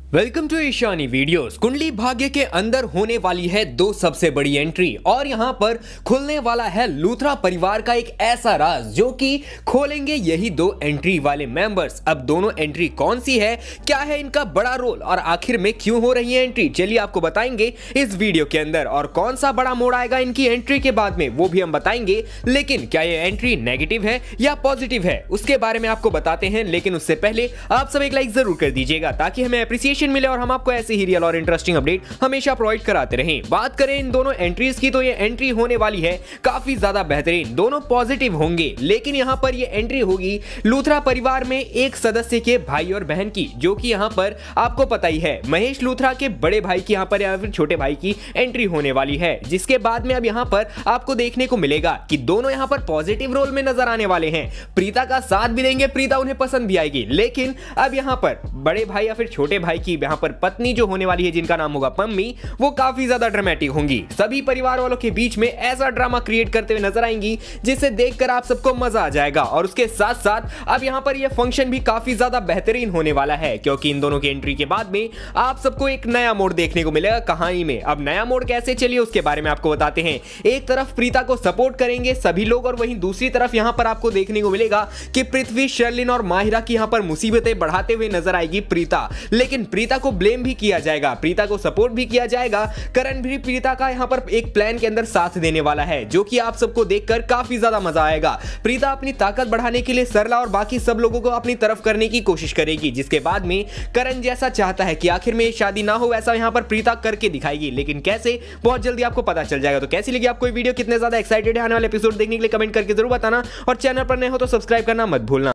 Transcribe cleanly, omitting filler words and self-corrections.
Welcome to Ishani videos. Kundali Bhagya के अंदर होने वाली है दो सबसे बड़ी एंट्री और यहां पर खुलने वाला है लूथरा परिवार का एक ऐसा राज जो कि खोलेंगे यही दो एंट्री वाले मेंबर्स। अब दोनों एंट्री कौन सी है, क्या है इनका बड़ा रोल और आखिर में क्यों हो रही है एंट्री, चलिए आपको बताएंगे इस वीडियो के अंदर। और कौन सा बड़ा मोड़ आएगा इनकी एंट्री के बाद में वो भी हम बताएंगे। लेकिन क्या ये एंट्री नेगेटिव है या पॉजिटिव है उसके बारे में आपको बताते हैं। लेकिन उससे पहले आप सब एक लाइक जरूर कर दीजिएगा ताकि हमें एप्रिसिएशन मिले और हम आपको ऐसे ही रियल और इंटरेस्टिंग अपडेट हमेशा प्रोवाइड कराते रहें। बात करें इन दोनों एंट्रीज की तो ये एंट्री होने वाली है काफी ज्यादा बेहतरीन, दोनों पॉजिटिव होंगे। लेकिन यहां पर ये एंट्री होगी लूथरा परिवार में एक सदस्य के भाई और बहन की, जो कि यहां पर आपको पता ही है महेश लूथरा के बड़े भाई की यहां पर या फिर छोटे भाई की एंट्री होने वाली है। जिसके बाद में अब यहां पर आपको देखने को मिलेगा कि दोनों यहां पर पॉजिटिव रोल में नजर आने वाले हैं, प्रीता का साथ भी देंगे, प्रीता उन्हें पसंद भी आएगी। लेकिन अब यहां पर बड़े भाई या फिर छोटे भाई की यहां पर पत्नी जो होने वाली है जिनका नाम होगा पम्मी, वो काफी ज्यादा ड्रामेटिक होंगी। सभी परिवार वालों के बीच में ऐसा ड्रामा क्रिएट करते हुए नजर आएंगी जिसे देखकर आप सबको मजा आ जाएगा। और उसके साथ साथ अब यहां पर यह फंक्शन भी काफी ज्यादा बेहतरीन होने वाला है क्योंकि इन दोनों की एंट्री के बाद में आप सबको एक नया मोड़ देखने को मिलेगा कहानी में। अब नया मोड़ कैसे, चलिए उसके बारे में आपको बताते हैं। एक तरफ प्रीता को सपोर्ट करेंगे सभी लोग और वहीं दूसरी तरफ यहां पर आपको देखने को मिलेगा कि पृथ्वी, शर्लिन और माहिरा की यहां पर मुसीबतें बढ़ाते हुए नजर आएगी प्रीता। लेकिन प्रीता को ब्लेम भी किया जाएगा, प्रीता को सपोर्ट भी किया जाएगा। करण भी प्रीता का यहां पर एक प्लान के अंदर साथ देने वाला है जो कि आप सबको देखकर काफी ज्यादा मजा आएगा। प्रीता अपनी ताकत बढ़ाने के लिए सरला और बाकी सब लोगों को अपनी तरफ करने की कोशिश करेगी, जिसके बाद में करण जैसा चाहता है कि आखिर में शादी ना हो वैसा यहां पर प्रीता करके दिखाएगी। लेकिन कैसे, बहुत जल्दी आपको पता चल जाएगा। तो कैसी लगी आपको वीडियो, कितने ज्यादा एक्साइटेड है आने वाले एपिसोड देखने के लिए, कमेंट करके जरूर बताना और चैनल पर नए हो तो सब्सक्राइब करना मत भूलना।